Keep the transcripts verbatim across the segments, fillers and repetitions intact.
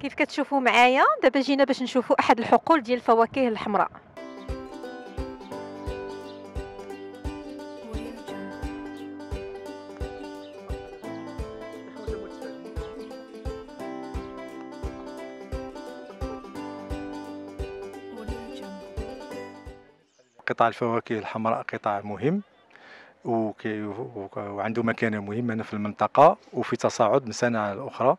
كيف كتشوفوا معايا دابا جينا باش نشوفوا احد الحقول ديال الفواكه الحمراء. قطاع الفواكه الحمراء قطاع مهم وكي وك- وعنده مكانة مهمة هنا في المنطقة وفي تصاعد من سنة على الأخرى،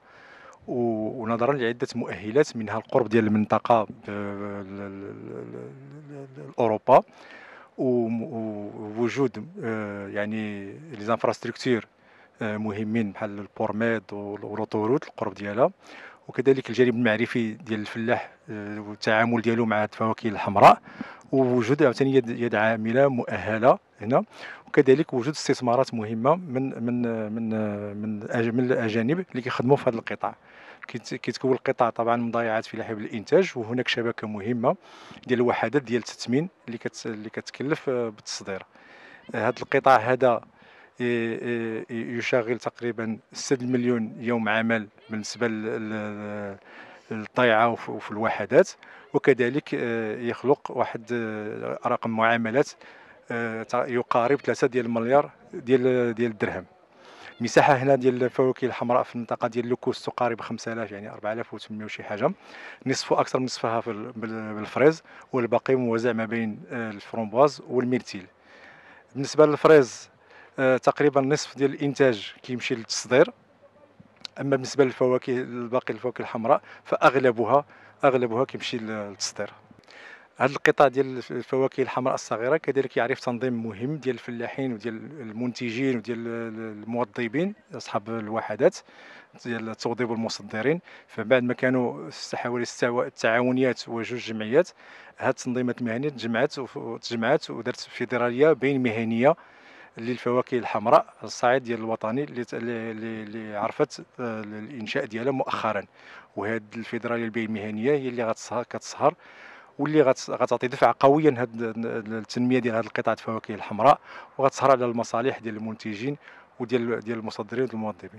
و- ونظرا لعدة مؤهلات منها القرب ديال المنطقة ب- ل- ل- ل- ل- لأوروبا، وم- ووجود آه، يعني لي زانفراستركتور مهمين بحال البورميد والأوتوروت القرب ديالها، وكذلك الجانب المعرفي ديال الفلاح آه، والتعامل ديالو مع الفواكه الحمراء، ووجود عاوتاني يد يد عامله مؤهله هنا، وكذلك وجود استثمارات مهمه من من من من أج- من الاجانب اللي كيخدموا في هذا القطاع. كيت- كيتكون القطاع طبعا مضايعات في لحب الانتاج، وهناك شبكه مهمه ديال الوحدات ديال التثمين اللي كت اللي كتكلف آه، بالتصدير. هذا القطاع هذا ي- ي- يشغل تقريبا ستة مليون يوم عمل بالنسبه لل- للطيعه وف- وفي الوحدات، وكذلك آه، يخلق واحد آه، رقم معاملات آه، تع- يقارب ثلاثة ديال المليار ديال ديال الدرهم. مساحه هنا ديال الفواكه الحمراء في المنطقه ديال لوكوس تقارب خمسة آلاف، يعني أربعة آلاف وثمانمائة وشي حاجه، نصف اكثر من نصفها في ال- بال- بالفريز، والباقي موزع ما بين آه، الفرومبواز والميرتيل. بالنسبه للفريز آه، تقريبا نصف ديال الانتاج كيمشي للتصدير، اما بالنسبه للفواكه الباقي الفواكه الحمراء فاغلبها اغلبها كيمشي للتصدير. هذا القطاع ديال الفواكه الحمراء الصغيره كذلك يعرف تنظيم مهم ديال الفلاحين وديال المنتجين وديال الموظفين اصحاب الوحدات ديال التوظيف والمصدرين. فبعد ما كانوا ست- حوالي ست تعاونيات وجوج جمعيات، هذه التنظيمات المهنيه تجمعت وتجمعت ودارت فيدراليه بين مهنيه للفواكه الحمراء على الصعيد ديال الوطني اللي ت- اللي اللي- اللي عرفت آه، الانشاء ديالها مؤخرا. وهذه الفيدراليه البيئيه المهنيه هي اللي غتسهر كتسهر واللي غت- غتعطي دفعه قويه لهذه التنميه ديال هذه القطاع الفواكه الحمراء، وغتسهر على المصالح ديال المنتجين وديال ديال المصدرين والموظفين.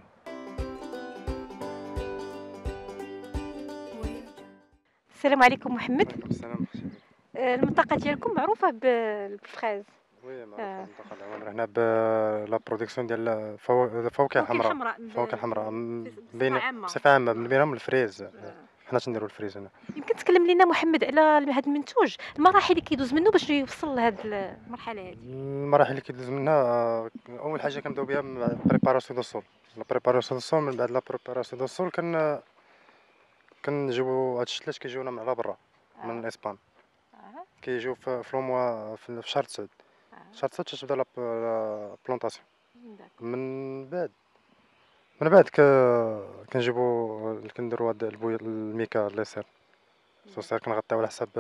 السلام عليكم محمد. وعليكم السلام. آه، المنطقه ديالكم معروفه ب- بالفريز. وي معروفة آه. المنطقة العوامر هنا ب لا برودكسيون ديال الفوا- الفواكه الفواكه الحمراء. الحمراء ب- الفواكه الحمراء م- بصفة بين عامة. بصفة عامة من بينهم الفريز. آه. حنا تنديروا الفريز هنا. يمكن تكلم لنا محمد على هذا المنتوج، المراحل اللي كيدوز منه باش يوصل لهذه المرحله هذه. المراحل اللي كيدوز منها آه، أول حاجة كنبداو بها من بريباراسيون دو سول. لا بريباراسيون دو سول، من بعد لا بريباراسيون دو سول كن كنجيبو هاد الشتلات كيجيونا من على برا من اسبان. آه. كيجيو في في لو في في شهر تسعود. آه. شهر تسعود تتبدا لا لا بلونطاسيون. داك. من بعد من بعد ك... كنجيبو كنديرو هاد البوي الميكا ليسير سوسير، كنغطيو على حساب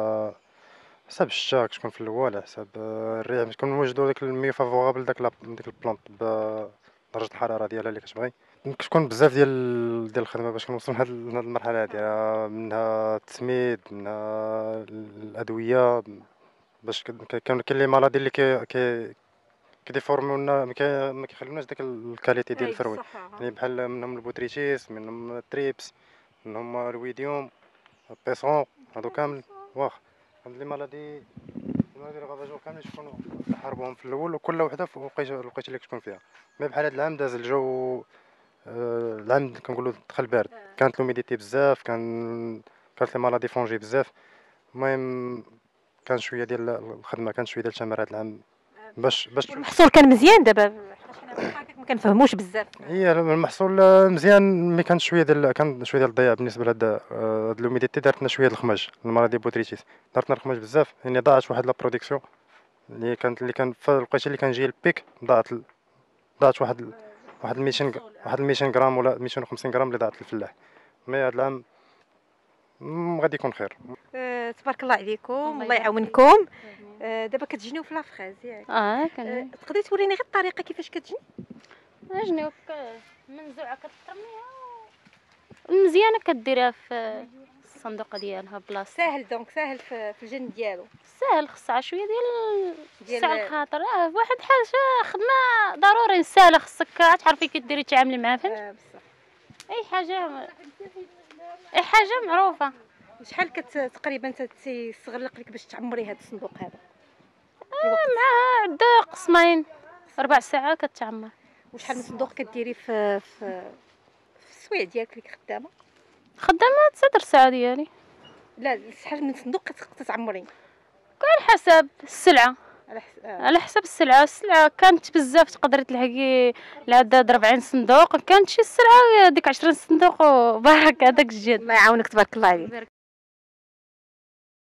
حساب الشتا كتكون في الاول، على حساب الريح باش كنوجدو داك الميو فافورابل داك لا... ديك البلونط بدرجة الحرارة ديالها اللي كتبغي. كتكون بزاف ديال ديال الخدمة باش كنوصلو لهاد لهاد المرحلة هادي، منها التسميد، منها الأدوية، باش ك- ك- كاين كاين لي مالادي اللي كي كي كيديفورمونا ما كي- ما كيخلوناش داك الكاليتي ديال أي الفروي. بصح، آه. يعني بحال منهم البوتريتيس، منهم التريبس، منهم الويديوم، بيسون، هادو كامل واخ هاد لي مالادي لي مالادي الغاباجو كاملين تكونوا نحاربوهم في الاول، وكل وحده في الوقيته الوقيته اللي كتكون فيها. مي بحال هاد العام داز الجو آه، العام كنقولوا دخل بارد، كانت لوميديتي بزاف، كان كانت لي مالادي فونجي بزاف. المهم كان شويه ديال الخدمه، كان شويه ديال التمر هاد العام باش باش والمحصول كان مزيان دابا، حيت حنا بحال هكاك ما كنفهموش بزاف. هي المحصول مزيان، مي كان شويه ديال كان شويه ديال الضياع بالنسبه لهاد آه، هاد لوميديتي. دارت لنا شويه د الخماج، المرض ديال بوتريتيس دارت لنا الخماج بزاف، يعني ضاعت واحد لا برودكسيون اللي كانت اللي كان في الوقيته اللي كان جاي البيك، ضاعت ال- ضاعت واحد ال- واحد ميتين غ- واحد ميتين غرام ولا ميتين وخمسين غرام اللي ضاعت للفلاح. مي هاد العام مم، غادي يكون خير. آه، تبارك الله عليكم، الله الله يبارك يعاونكم. آه، دابا كتجنيو في لافريز ياك؟ اه آه، كان تقدري توريني غير الطريقه كيفاش كتجني؟ جنيوك منزوعه كترميها مزيانه، كديريها في الصندوق ديالها بلاصه ساهل دونك ساهل في, في الجن ديالو. ساهل، خصها شويه ديال ديال- الساعه الخاطر. اه واحد حاجه خدمه ضروري ساهله، خصك تعرفي كديري تعاملي معاها، فهمت؟ آه، بصح. اي حاجه اي حاجه معروفه. شحال كت تقريبا تيستغرق لك باش تعمري هذا الصندوق هذا؟ مع عده قسمين ربع ساعه كتعمر. وشحال من صندوق كديري في في في السويع ديالك اللي خدامه؟ خدامه تسع ساعه ديالي. لا شحال من صندوق كتعمري؟ على حسب السلعه، على حسب آه. على حسب السلعه. السلعه كانت بزاف تقدري تلحقي العداد أربعين صندوق، كانت شي السلعه ديك عشرين صندوق وبارك هذاك الجد. الله يعاونك تبارك الله عليك.